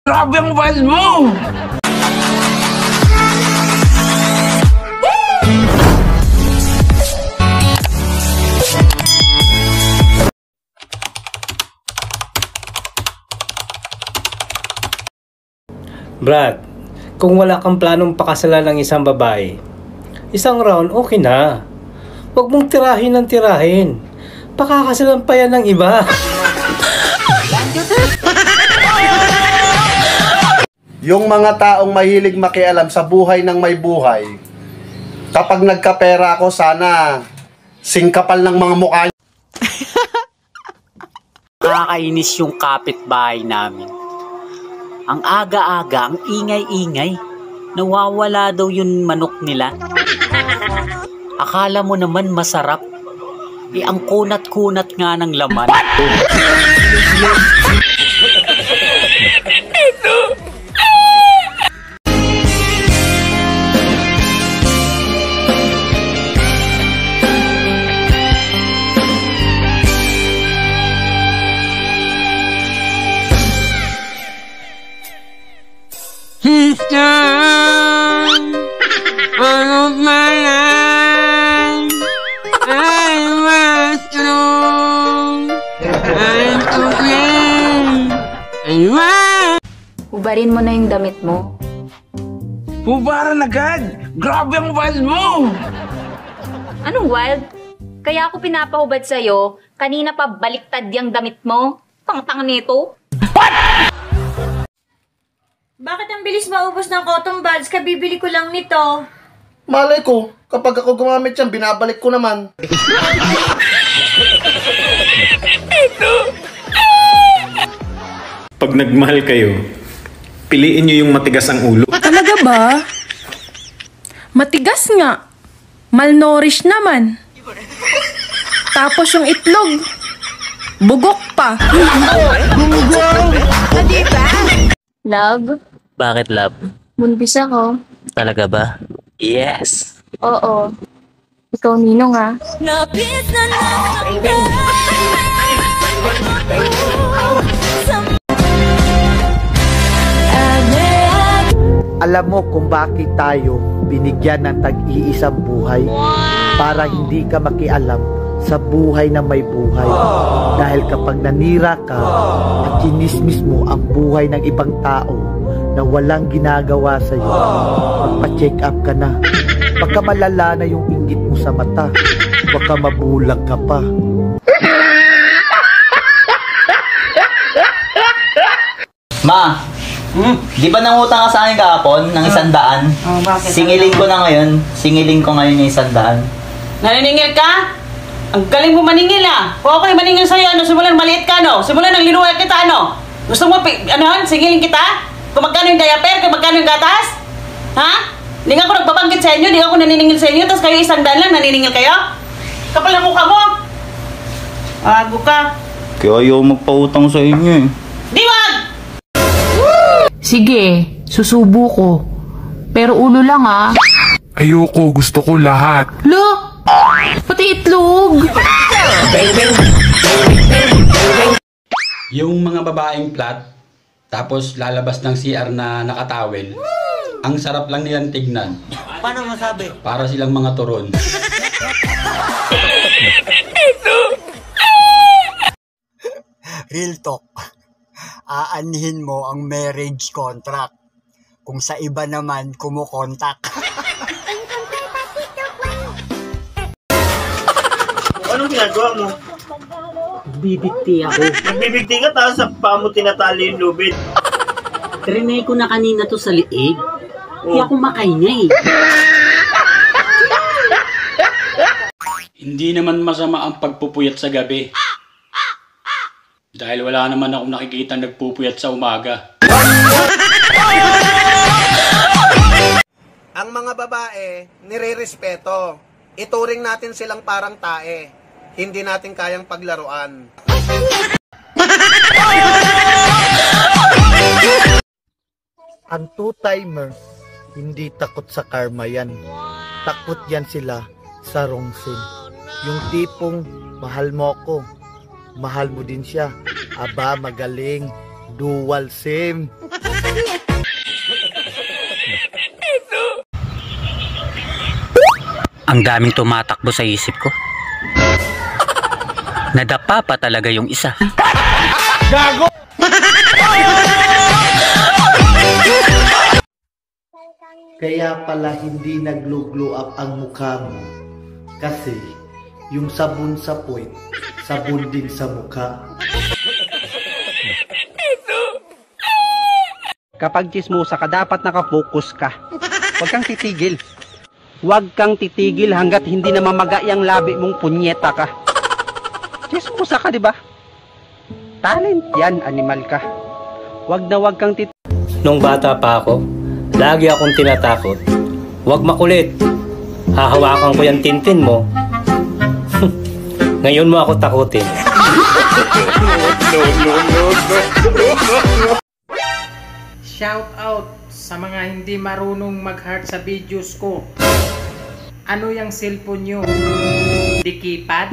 Grabe ang wild mo! Brad, kung wala kang planong pakasalan ng isang babae, isang round okay na. Huwag mong tirahin ng tirahin. Pakakasalan pa yan ng iba. Yung mga taong mahilig makialam sa buhay ng may buhay, kapag nagkapera ako, sana singkapal ng mga mukha. Nakakainis yung kapitbahay namin. Ang aga-aga, ang ingay-ingay. Nawawala daw yung manok nila. Akala mo naman masarap. Ang kunat-kunat nga ng laman. Hubarin mo na yung damit mo. Hubaran agad! Grabe ang wild mo! Anong wild? Kaya ako pinapahubad sa'yo, kanina pa baliktad yung damit mo. Tang-tang nito. What? Bakit ang bilis maubos ng cotton buds? Kabibili ko lang nito. Malay ko, kapag ako gumamit yan, binabalik ko naman. Pag nagmahal kayo, piliin nyo yung matigas ang ulo. Talaga ba? Matigas nga. Malnourished naman. Tapos yung itlog, bugok pa. Love? Bakit, love? Buntis ako. Talaga ba? Yes! Oo. Ikaw, Ninong, ah. Alam mo kung bakit tayo binigyan ng tag-iisang buhay? Para hindi ka makialam sa buhay na may buhay. Dahil kapag nanira ka at kinismis mo ang buhay ng ibang tao na walang ginagawa sa'yo, magpa-check up ka na. Baka malala na yung inggit mo sa mata. Baka mabulag ka pa. Ma, di ba nangutang ka sa akin kahapon ng 100? Bakit? Singilin ko na ngayon. Singilin ko ngayon yung 100. Naniningil ka? Ang galing mo maningil ah. Kung ako'y maningil sa'yo, simulan maliit ka, simulan ng linuwal kita, Gusto mo, singilin kita? Kung magkano yung diaper, kung magkano yung gatas? Ha? Hindi nga ako nagbabanggit sa inyo, hindi ako naniningil sa inyo, tapos kayo 100 lang, naniningil kayo? Kapal na mukha mo. Ago ka. Kaya ayaw magpautang sa inyo eh. Di wag! Sige, susubo ko. Pero ulo lang ah. Ayoko, gusto ko lahat. Lo! Pati itlog! Yung mga babaeng flat, tapos lalabas ng CR na nakatawel, ang sarap lang nilang tignan. Paano masabi? Para silang mga turon. Real talk. Aanhin mo ang marriage contract. Kung sa iba naman, kumukontak. Anong ginagawa mo? Bibigti ako. Nagbibigti ka tapos sa paa mo tinatali yung lubid. Trinay ko na kanina to sa liig. Hindi ako makaingay. Hindi naman masama ang pagpupuyat sa gabi. Dahil wala naman akong nakikita nagpupuyat sa umaga. Ang mga babae, nire-respeto. Ituring natin silang parang tae. Hindi natin kayang paglaruan. Ang two-timer, hindi takot sa karma yan. Takot yan sila sa wrong sin. Yung tipong, mahal mo ko, mahal mo din siya. Aba, magaling. Dual sim. Ang daming tumatakbo sa isip ko. Nadapa pa talaga yung isa. Gago! Kaya pala hindi nag-glow up ang mukha mo. Kasi yung sabon sa puwet, sabon din sa mukha. Kapag chismosa ka, dapat nakapokus ka. Huwag kang titigil. Huwag kang titigil hanggat hindi na mamaga yung labi mong punyeta ka. Chismosa ka, di ba? Talent yan, animal ka. Huwag kang titigil. Nung bata pa ako, lagi akong tinatakot. Huwag makulit. Hahawakan ko yung tintin mo. Ngayon mo ako takutin. Shout out sa mga hindi marunong mag-heart sa videos ko. Ano yung cellphone nyo? Di keypad?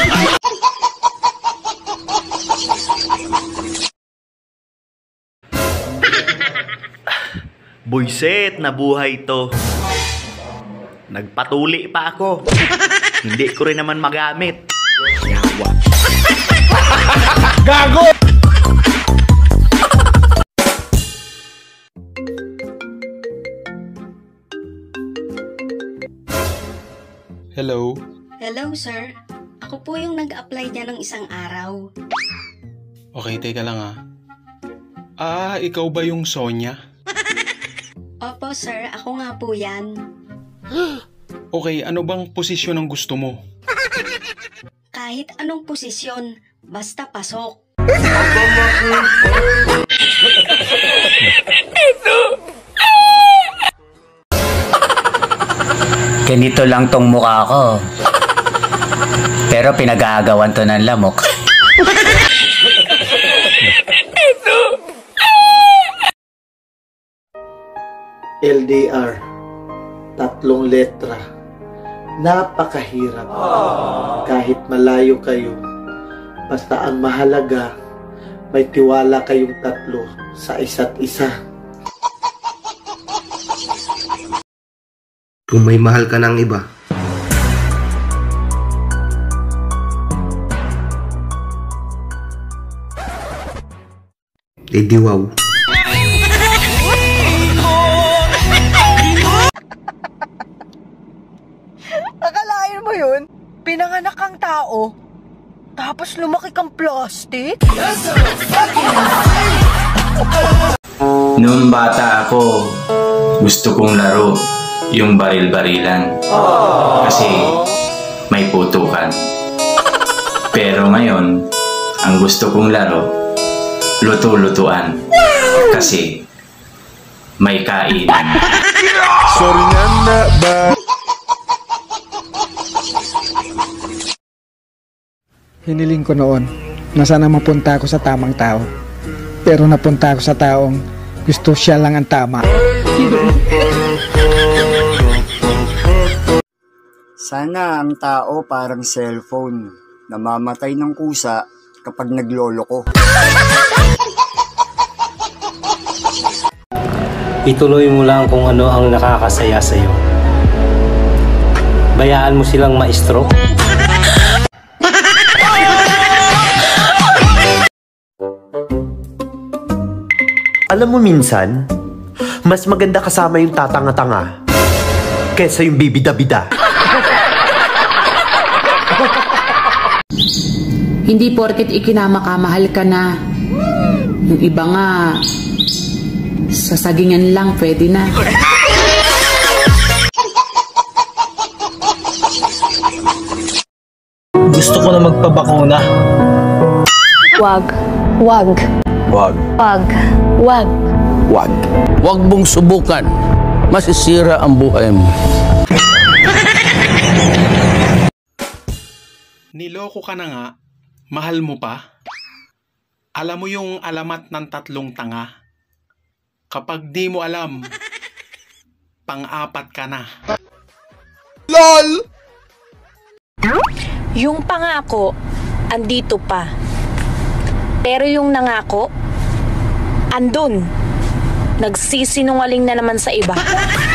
Buiset, nabuhay to. Nagpatuli pa ako. Hindi ko rin naman magamit. Yawa. Gago! Hello? Hello, sir. Ako po yung nag-apply niya ng isang araw. Okay, teka lang ah. Ikaw ba yung Sonia? Opo, sir. Ako nga po yan. Okay, ano bang posisyon ang gusto mo? Kahit anong posisyon, basta pasok. Ganito lang tong mukha ko. Pero pinag-aagawan to ng lamok. LDR, 3 letra. Napakahirap. Kahit malayo kayo, basta ang mahalaga, may tiwala kayong tatlo sa isa't isa. Kung may mahal ka ng iba, di wow. Akalain mo yun? Pinanganak kang tao, tapos lumaki kang plastic? Noong bata ako, gusto kong laro yung baril-barilan. Kasi may putukan. Pero ngayon, ang gusto kong laro, luto-lutuan. Kasi may kainan. Sorry nga ba? Hiniling ko noon na sana mapunta ako sa tamang tao. Pero napunta ako sa taong gusto siya lang ang tama. Sana ang tao parang cellphone, namamatay ng kusa kapag nagloloko. Ituloy mo lang kung ano ang nakakasaya sa'yo. Bayaan mo silang maestro. Alam mo minsan, mas maganda kasama yung tatanga-tanga kesa yung bibida-bida. Hindi porket ikinamakamahal ka na. Yung iba nga, sasagingan lang pwede na. Gusto ko na magpabakuna. Wag. Wag. Wag. Wag. Wag. Wag. Wag mong subukan. Masisira ang buhay mo. Niloko ka na nga, mahal mo pa. Alam mo yung alamat ng 3 tanga. Kapag di mo alam, pang-4 ka na. LOL! Yung pangako, andito pa. Pero yung nangako, andun. Nagsisinungaling na naman sa iba.